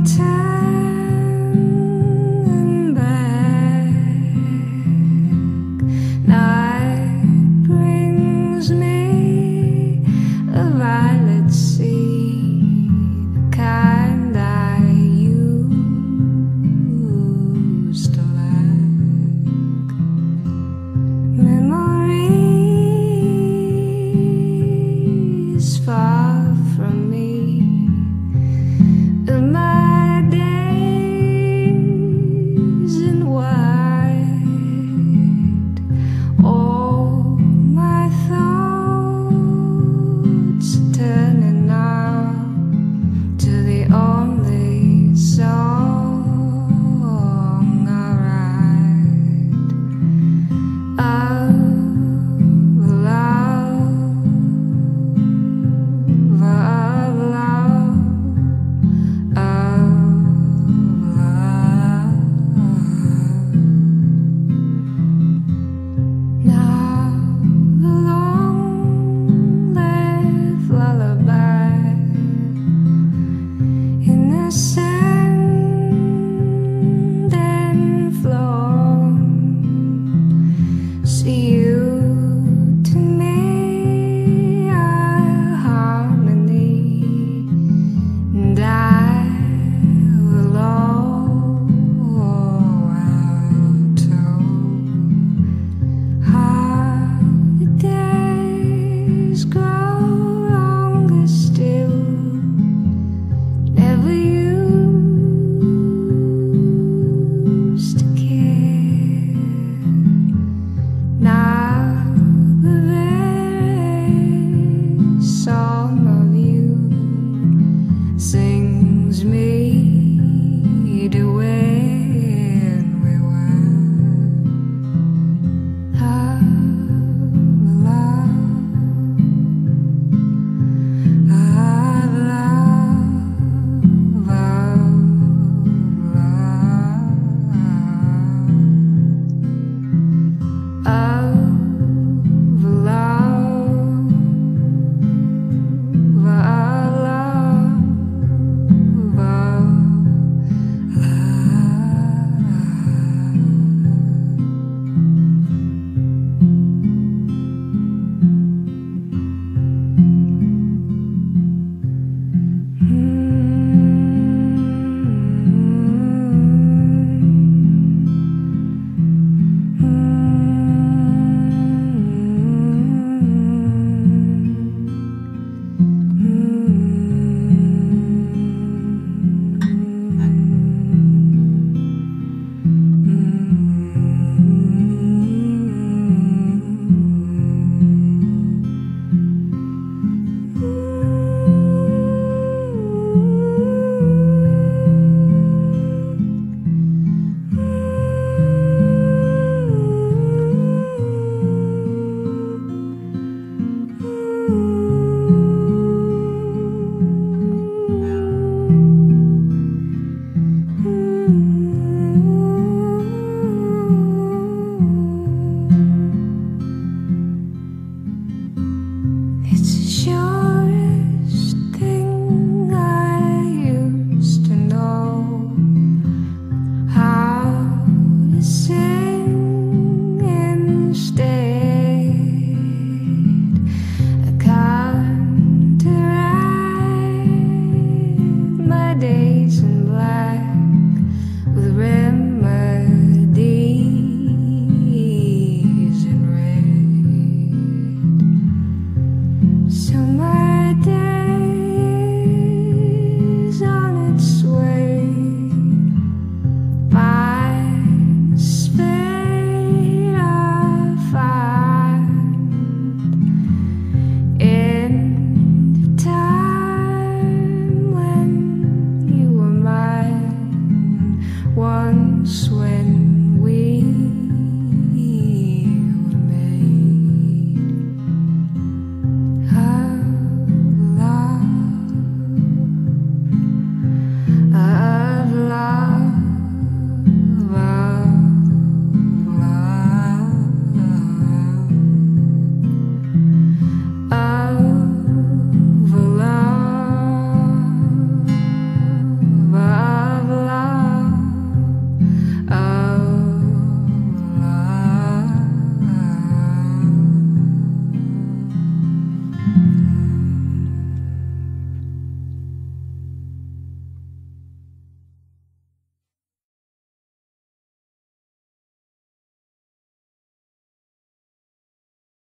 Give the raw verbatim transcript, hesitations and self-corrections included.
turn back. Night brings me a violet sea, the kind I used to like. Memories far from me of my days in white. All my thoughts turning now to the only song I write of love, of love. Now the long-lived lullaby in the sand and floor. See you to me a harmony, and I will alto. How the days grow longer still, never used to care. Now the very song of you sings me to when we were of love, of love, of love, of love, of It's the surest thing I used to know, how to sing instead. I come to write my days in black.